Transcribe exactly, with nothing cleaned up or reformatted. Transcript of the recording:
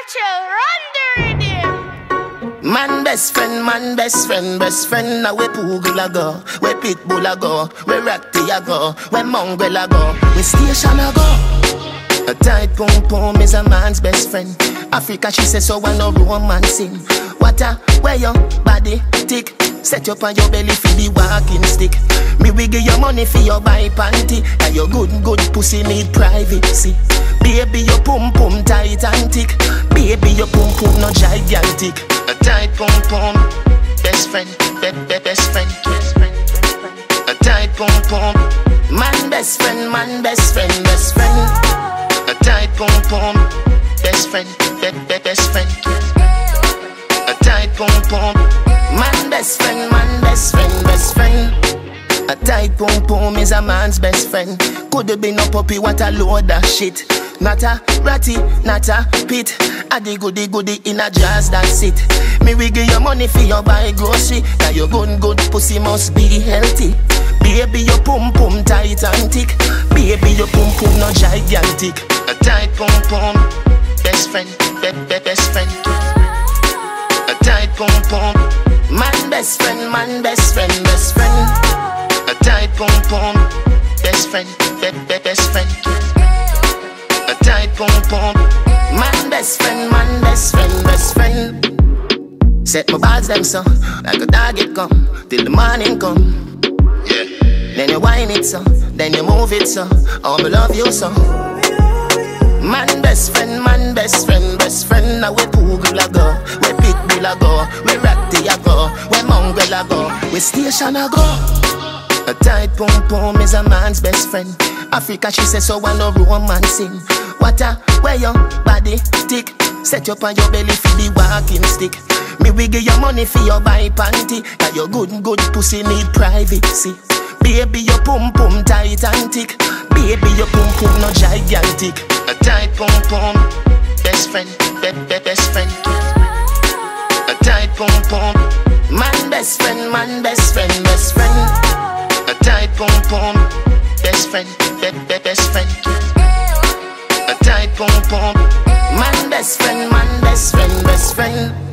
Nacho, run the rhythm. Man best friend, man best friend, best friend. Now we Poogle a go, we Pitbull a go, we Ratty a go, we Mongrel a go, we Station a go. A tight pum pum is a man's best friend. Africa she says so I no romancing. What a where your body tick. Set up on your belly for the walking stick. Me we give you money for your buy panty. And your good good pussy need privacy. Baby your pum pum tight and thick. Baby your pum pum no gigantic. A tight pum pum best friend, be, be, best friend, best friend. A tight pum pum man best friend, man best friend, best friend. A tight pum pum best friend, be, be, best friend. A tight pum pum man best friend, man best friend, best friend. A tight pum pum is a man's best friend. Could be no puppy, what a load of shit. Not a ratty, not a pit. A the goody goody in a jazz, that's it. Me we give you money for your buy grocery. Now your good good pussy must be healthy. Baby your pum pum tight and thick. Baby your pum pum no gigantic. A tight pum pum best friend, be, be, best friend. A tight pum pum man best friend, man best friend, best friend. A tight pum pum best friend, be, be, best friend. A tight pum pum man best friend, man best friend, best friend. Set my balls them so like a dog it come till the morning come. Yeah. Then you whine it so, then you move it so. Oh me love you so. Man best friend, man best friend, best friend. Now we Poogle a go, we Pitbull a go, we Ratty a go, we Mongrel a go, we Station a go. A tight pum pum is a man's best friend. Africa she says so I no romancing. What a where your body tick. Set up on your belly for the walking stick. Me we give you money for your buy panty. Now your good good pussy need privacy. Baby your pum pum tight and thick. Baby your pum pum no gigantic. A tight pum pum best friend, be, be, best friend. A tight pum pum man best friend, man best friend, best friend. A tight pum pum best friend, be, be, best friend. A tight pum pum man best friend, man best friend, best friend.